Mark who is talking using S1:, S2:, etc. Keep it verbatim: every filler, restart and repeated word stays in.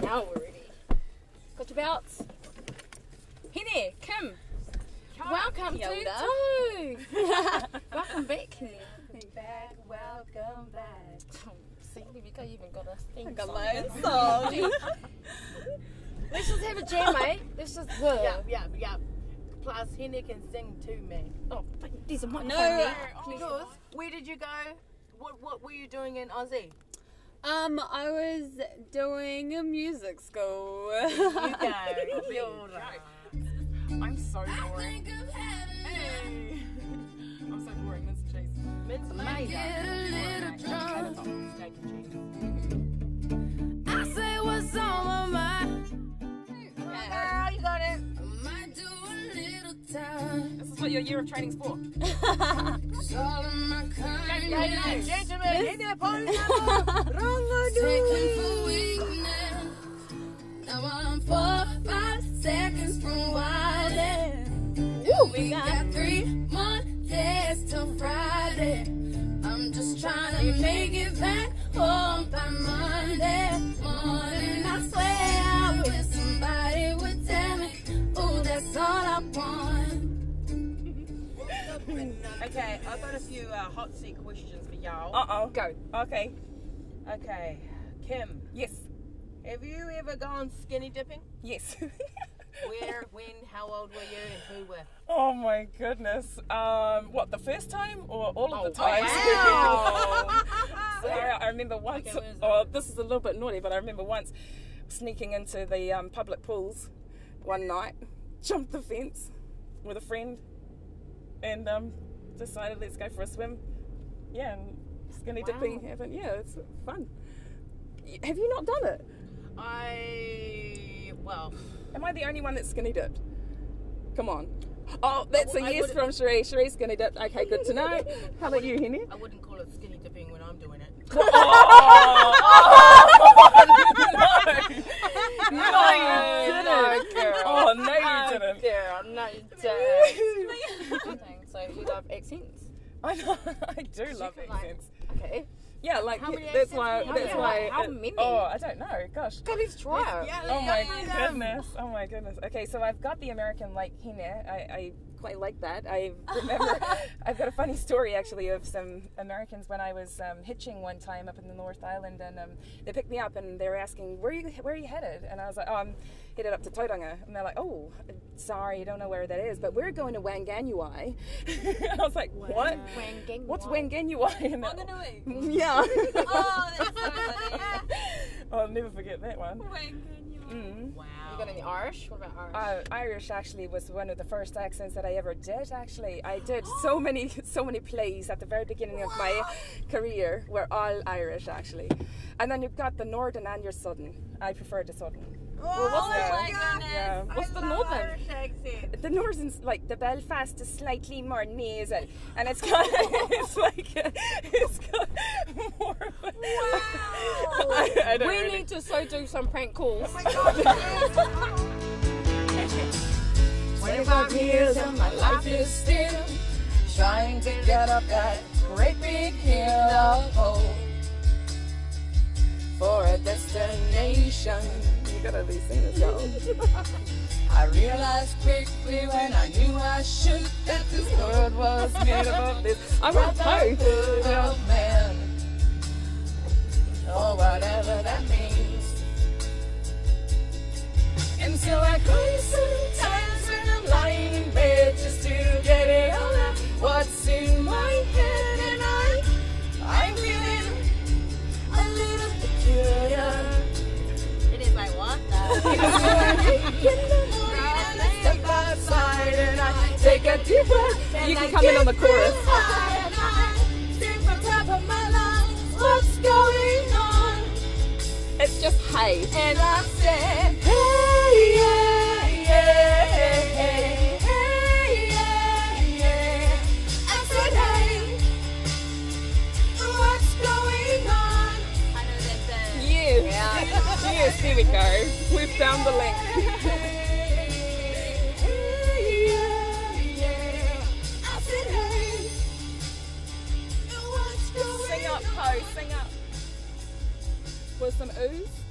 S1: Now we're ready. Got your belts? Hine, Kim, welcome to Tahu. Welcome back, Hine.
S2: Back, welcome back.
S1: Oh, see, Vika even got a theme
S2: I got
S1: song.
S2: my own song.
S1: Let's just have a jam, eh? Let's just. Uh,
S2: Yeah, yeah, yeah. Plus, Hine can sing too, man.
S1: Oh, but there's a microphone
S2: No,
S1: there.
S2: because where did you go? What What were you doing in Aussie?
S3: Um, I was doing a music school.
S2: You go. You're right.
S4: I'm so boring. Hey. I'm so boring, Miss Chase.
S2: Mince amazing.
S5: I say what's on my mind.
S2: Girl, you got it.
S5: I might do a little time.
S4: This is what your year of training's for.
S5: It's all in my
S2: Ladies
S5: kindness.
S2: and gentlemen, Hinepounamu,
S5: Taking for weakness. Now I'm four, five seconds from wildin'. We got three more days till Friday. I'm just trying to make it back home by Monday morning. I swear I wish somebody would tell me, ooh, that's all I want.
S2: Okay, I've got a few uh, hot seat questions for y'all.
S4: Uh oh. Go. Okay.
S2: Okay, Kim,
S4: Yes.
S2: have you ever gone skinny dipping?
S4: Yes.
S2: Where, when, how old were you, and who with?
S4: Oh my goodness. Um, what, the first time or all of
S1: Oh,
S4: the times?
S2: wow.
S4: So I, I remember once,
S2: Okay, where's
S4: oh,
S2: that?
S4: this is a little bit naughty, but I remember once sneaking into the um, public pools one night, jumped the fence with a friend, and um, decided let's go for a swim. Yeah, and skinny
S2: Wow.
S4: dipping happened. Yeah, it's fun. Y- Have you not done it?
S2: I, well,
S4: Am I the only one that's skinny dipped? Come on. Oh, that's a
S2: I
S4: yes
S2: wouldn't-
S4: from Sheree. Sheree's skinny dipped. Okay, good to know. How about you, Hine?
S2: I wouldn't call it skinny dipping when I'm doing it.
S4: No, you didn't.
S1: girl.
S4: Oh, no, you didn't.
S1: Girl, no, you don't. So you love accents?
S4: I know. I do love
S1: can, like-
S4: accents.
S1: Okay.
S4: Yeah, like
S2: How many
S4: that's
S2: accents
S4: why.
S2: do you
S4: That's
S2: have?
S4: why.
S1: How
S4: it-
S1: many?
S4: Oh, I don't know. Gosh.
S1: Okay, let's try it.
S2: Yeah,
S4: Oh my
S2: yeah.
S4: goodness! Oh my goodness! Okay, so I've got the American like Hine. I, I quite like that. I remember I've got a funny story actually of some Americans when I was um, hitching one time up in the North Island, and um, they picked me up and they were asking where are you where are you headed, and I was like, oh, I'm headed up to Tauranga, and they're like, oh, sorry, I don't know where that is, but we're going to Whānau. And I was like, what?
S1: Wanging
S4: What's
S1: wine.
S4: Whānau? And they're-
S3: Whanganui.
S4: Yeah.
S3: Oh, that's so funny.
S4: I'll never forget that one.
S3: Whanganui.
S4: Mm.
S2: Wow.
S1: You got any Irish? What about Irish?
S4: Uh, Irish actually was one of the first accents that I ever did. Actually, I did so many, so many plays at the very beginning of my career were all Irish actually, and then you've got the Northern and your Southern. I prefer the Southern.
S2: Oh,
S4: what's
S2: my
S4: the-
S2: goodness.
S4: yeah.
S2: I
S1: What's the
S2: love
S1: Northern?
S2: Irish accent.
S4: The Northern's like the Belfast is slightly more nasal, and it's got, it's like, it's got more. Of a, I, I don't
S1: we
S4: really.
S1: need to so do some prank calls.
S5: twenty-five years of my life is still trying to get up that great big hill of hope for a destination.
S4: You gotta be singers, y'all.
S5: I realized quickly when I knew I should that this world was made up of this
S4: I want Tahu.
S5: brotherhood of man, or whatever that means. And so I cry sometimes when I'm lying in bed just to get it all out what's in my head, and I, I'm feeling a little peculiar.
S2: It is like what?
S5: Step outside and I take a deep breath and
S4: You can
S5: I
S4: come in on the
S5: get
S4: chorus.
S5: real high and I sing from top of my lungs, what's going on?
S4: It's just hey.
S5: And I said, hey, yeah, yeah, hey, hey, yeah, yeah. I said, hey, what's going on?
S2: I know that the
S4: Yes. Yes, here we go. We've found the link. Sing up, Poe, sing up. With some ooze.